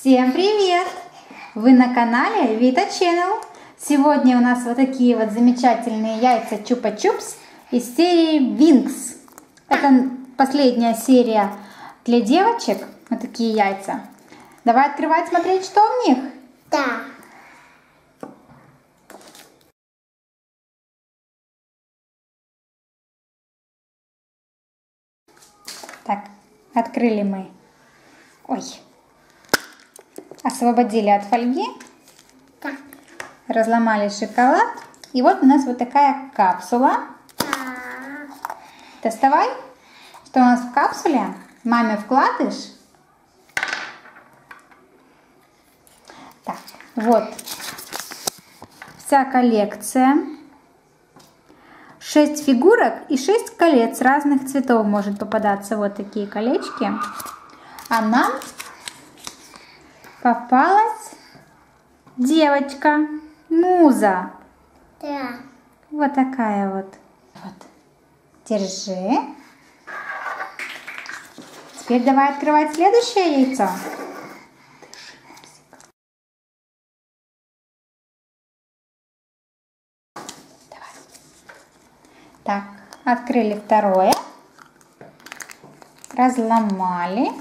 Всем привет! Вы на канале Vita Channel. Сегодня у нас вот такие вот замечательные яйца Чупа-Чупс из серии Wings. Это последняя серия для девочек. Вот такие яйца. Давай открывать, смотреть, что в них. Да. Так, открыли мы. Ой. Освободили от фольги. Да. Разломали шоколад. И вот у нас вот такая капсула. Да. Доставай. Что у нас в капсуле? Маме вкладыш. Так, вот. Вся коллекция. 6 фигурок и 6 колец разных цветов может попадаться. Вот такие колечки. А нам попалась девочка Муза. Да. Вот такая вот. Держи. Теперь давай открывать следующее яйцо. Давай. Так, открыли второе. Разломали.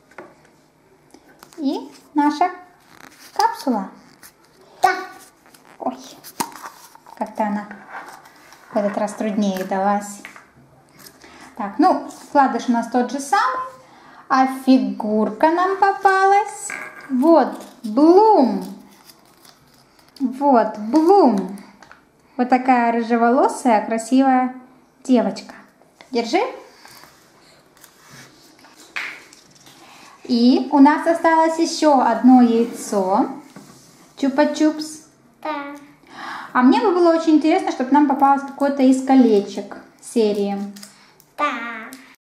И наша капсула. Да. Ой, как-то она в этот раз труднее далась. Так, ну, вкладыш у нас тот же самый, а фигурка нам попалась. Вот, Блум. Вот, Блум. Вот такая рыжеволосая, красивая девочка. Держи. И у нас осталось еще одно яйцо. Чупа-чупс. Да. А мне бы было очень интересно, чтобы нам попалось какое-то из колечек серии. Да.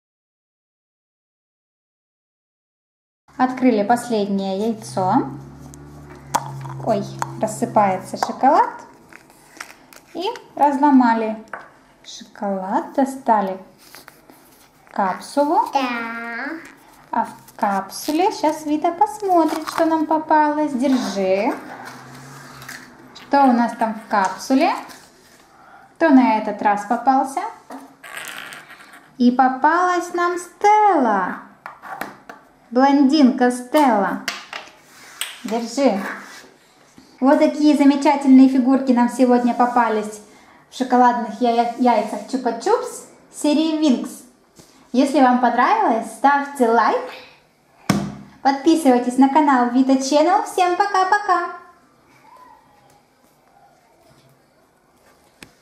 Открыли последнее яйцо. Ой, рассыпается шоколад. И разломали шоколад, достали капсулу. Да. А в капсуле сейчас Вита посмотрит, что нам попалось. Держи. Что у нас там в капсуле? Кто на этот раз попался? И попалась нам Стелла. Блондинка Стелла. Держи. Вот такие замечательные фигурки нам сегодня попались в шоколадных яйцах Чупа-Чупс серии Wings. Если вам понравилось, ставьте лайк. Подписывайтесь на канал Vita Channel. Всем пока-пока.